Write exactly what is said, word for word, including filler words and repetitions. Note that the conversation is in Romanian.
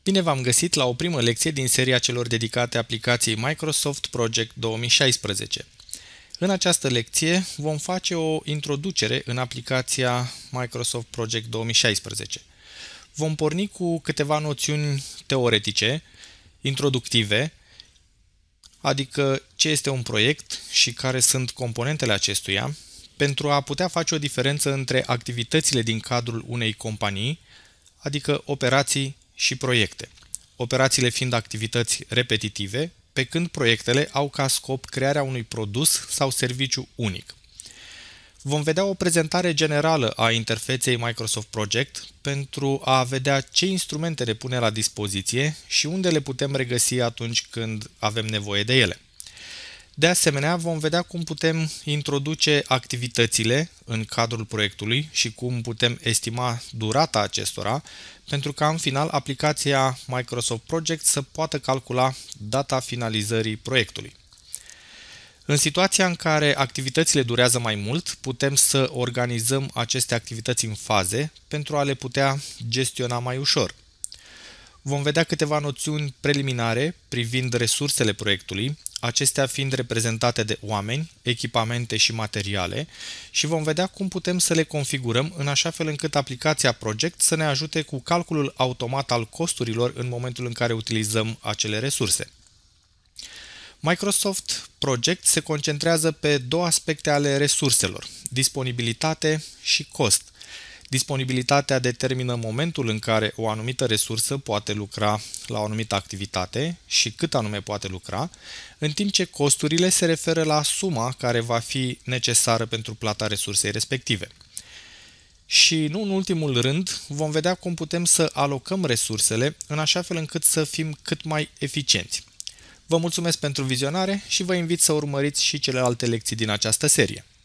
Bine v-am găsit la o primă lecție din seria celor dedicate aplicației Microsoft Project două mii șaisprezece. În această lecție vom face o introducere în aplicația Microsoft Project două mii șaisprezece. Vom porni cu câteva noțiuni teoretice, introductive, adică ce este un proiect și care sunt componentele acestuia, pentru a putea face o diferență între activitățile din cadrul unei companii, adică operații și proiecte. Operațiile fiind activități repetitive, pe când proiectele au ca scop crearea unui produs sau serviciu unic. Vom vedea o prezentare generală a interfeței Microsoft Project pentru a vedea ce instrumente ne pune la dispoziție și unde le putem regăsi atunci când avem nevoie de ele. De asemenea, vom vedea cum putem introduce activitățile în cadrul proiectului și cum putem estima durata acestora, pentru ca în final aplicația Microsoft Project să poată calcula data finalizării proiectului. În situația în care activitățile durează mai mult, putem să organizăm aceste activități în faze pentru a le putea gestiona mai ușor. Vom vedea câteva noțiuni preliminare privind resursele proiectului, acestea fiind reprezentate de oameni, echipamente și materiale, și vom vedea cum putem să le configurăm în așa fel încât aplicația Project să ne ajute cu calculul automat al costurilor în momentul în care utilizăm acele resurse. Microsoft Project se concentrează pe două aspecte ale resurselor, disponibilitate și cost. Disponibilitatea determină momentul în care o anumită resursă poate lucra la o anumită activitate și cât anume poate lucra, în timp ce costurile se referă la suma care va fi necesară pentru plata resursei respective. Și nu în ultimul rând, vom vedea cum putem să alocăm resursele în așa fel încât să fim cât mai eficienți. Vă mulțumesc pentru vizionare și vă invit să urmăriți și celelalte lecții din această serie.